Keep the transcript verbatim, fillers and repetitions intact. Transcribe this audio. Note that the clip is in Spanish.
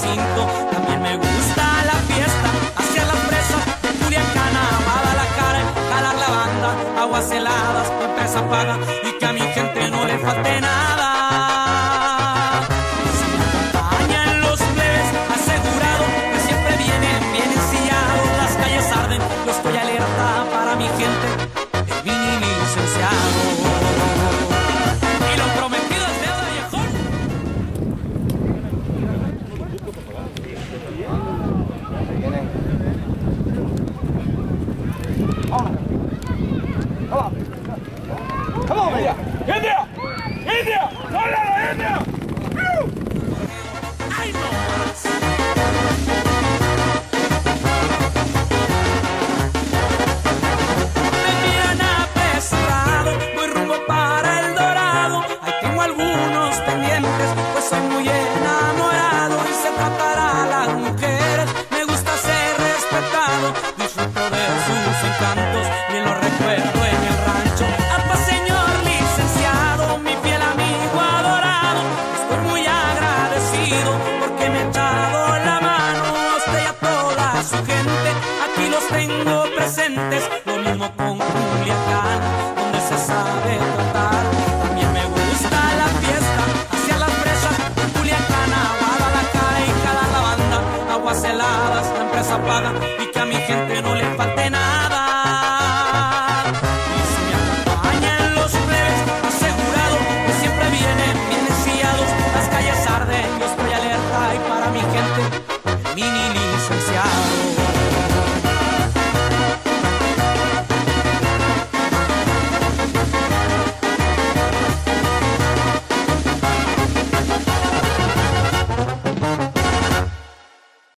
recinto. También me gusta la fiesta hacia la presa, Culiacán, Guadalajara, jalar la banda, aguas heladas, empresa paga y que a mi gente no le falte nada. Si me acompañan los plebes, asegurado que siempre vienen bien ensillados. Las calles arden, yo estoy alerta para mi gente, el Vini licenciado. Y lo prometido es deuda, viejón. Come on, India! India! India! ¡Hola, India! ¡Ay, no! Me miran apresurado, voy rumbo para el Dorado. Ahí tengo algunos pendientes, pues soy muy enamorado. Y se tratará a las mujeres, me gusta ser respetado. Disfruto de sus encantos, bien lo recuerdo en el rancho. Apa, señor licenciado, mi fiel amigo adorado, estoy muy agradecido porque me he echado